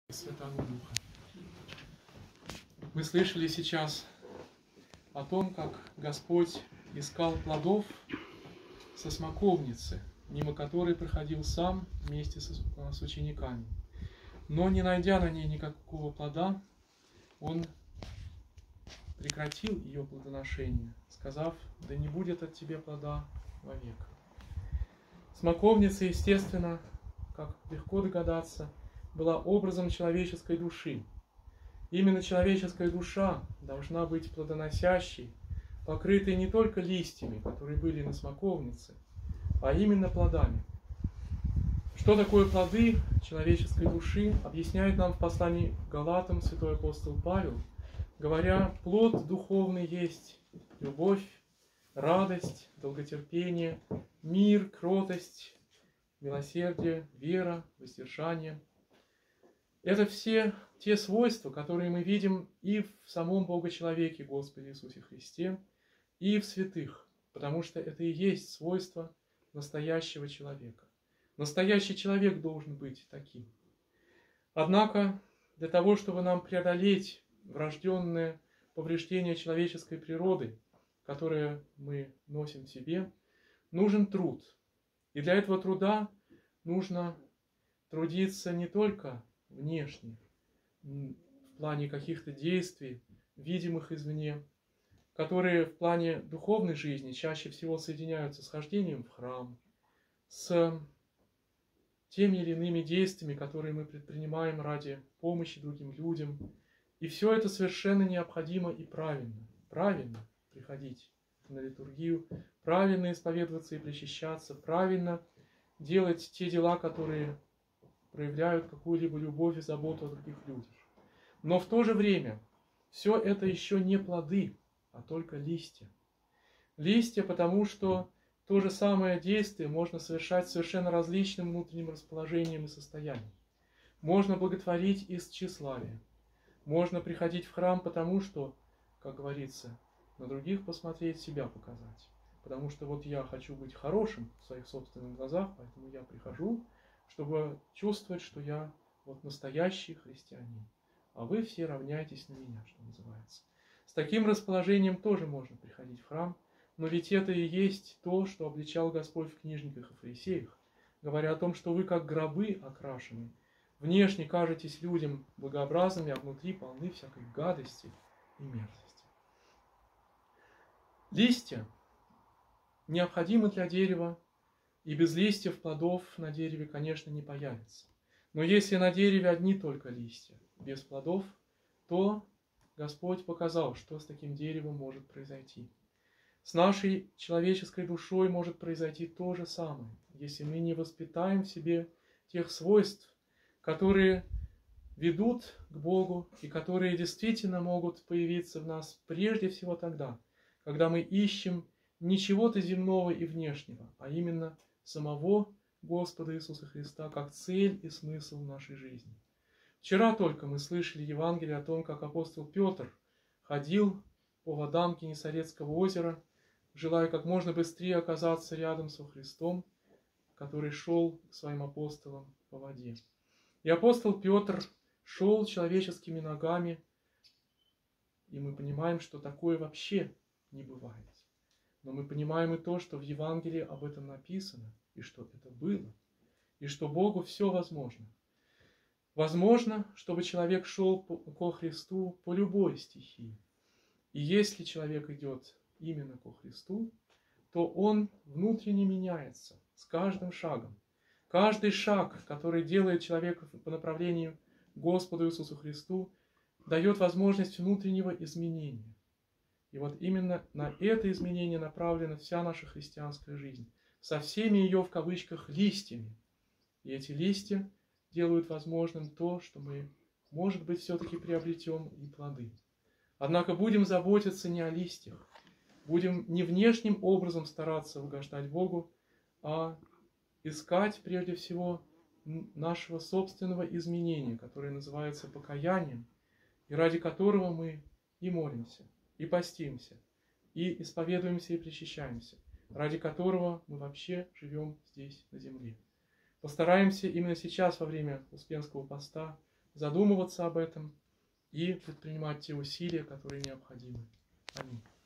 Святого Духа. Мы слышали сейчас о том, как Господь искал плодов со смоковницы, мимо которой проходил сам вместе с учениками. Но не найдя на ней никакого плода, Он прекратил ее плодоношение, сказав: «Да не будет от тебя плода вовек». Смоковница, естественно, как легко догадаться, была образом человеческой души. Именно человеческая душа должна быть плодоносящей, покрытой не только листьями, которые были на смоковнице, а именно плодами. Что такое плоды человеческой души, объясняет нам в послании к Галатам святой апостол Павел, говоря: плод духовный есть любовь, радость, долготерпение, мир, кротость, милосердие, вера, воздержание. Это все те свойства, которые мы видим и в самом Бога-человеке, Господе Иисусе Христе, и в святых, потому что это и есть свойства настоящего человека. Настоящий человек должен быть таким. Однако, для того, чтобы нам преодолеть врожденное повреждение человеческой природы, которое мы носим в себе, нужен труд. И для этого труда нужно трудиться не только внешне, в плане каких-то действий, видимых извне, которые в плане духовной жизни чаще всего соединяются с хождением в храм, с теми или иными действиями, которые мы предпринимаем ради помощи другим людям. И все это совершенно необходимо и правильно. Правильно приходить на литургию, правильно исповедоваться и причащаться, правильно делать те дела, которые проявляют какую-либо любовь и заботу о других людях. Но в то же время все это еще не плоды, а только листья. Листья, потому что то же самое действие можно совершать с совершенно различным внутренним расположением и состоянием. Можно благотворить из тщеславия. Можно приходить в храм, потому что, как говорится, на других посмотреть, себя показать. Потому что вот я хочу быть хорошим в своих собственных глазах, поэтому я прихожу, чтобы чувствовать, что я вот настоящий христианин. А вы все равняйтесь на меня, что называется. С таким расположением тоже можно приходить в храм, но ведь это и есть то, что обличал Господь в книжниках и фарисеях, говоря о том, что вы как гробы окрашены, внешне кажетесь людям благообразными, а внутри полны всякой гадости и мерзости. Листья необходимы для дерева, и без листьев плодов на дереве, конечно, не появится. Но если на дереве одни только листья, без плодов, то Господь показал, что с таким деревом может произойти. С нашей человеческой душой может произойти то же самое, если мы не воспитаем в себе тех свойств, которые ведут к Богу и которые действительно могут появиться в нас прежде всего тогда, когда мы ищем не чего-то земного и внешнего, а именно самого Господа Иисуса Христа как цель и смысл нашей жизни. Вчера только мы слышали Евангелие о том, как апостол Петр ходил по водам Генесарецкого озера, желая как можно быстрее оказаться рядом со Христом, который шел к своим апостолам по воде. И апостол Петр шел человеческими ногами, и мы понимаем, что такое вообще не бывает. Но мы понимаем и то, что в Евангелии об этом написано, и что это было, и что Богу все возможно. Возможно, чтобы человек шел ко Христу по любой стихии. И если человек идет именно ко Христу, то он внутренне меняется с каждым шагом. Каждый шаг, который делает человек по направлению к Господу Иисусу Христу, дает возможность внутреннего изменения. И вот именно на это изменение направлена вся наша христианская жизнь, со всеми ее, в кавычках, листьями. И эти листья делают возможным то, что мы, может быть, все-таки приобретем и плоды. Однако будем заботиться не о листьях, будем не внешним образом стараться угождать Богу, а искать прежде всего нашего собственного изменения, которое называется покаянием, и ради которого мы и молимся, и постимся, и исповедуемся, и причащаемся, ради которого мы вообще живем здесь, на земле. Постараемся именно сейчас, во время Успенского поста, задумываться об этом и предпринимать те усилия, которые необходимы. Аминь.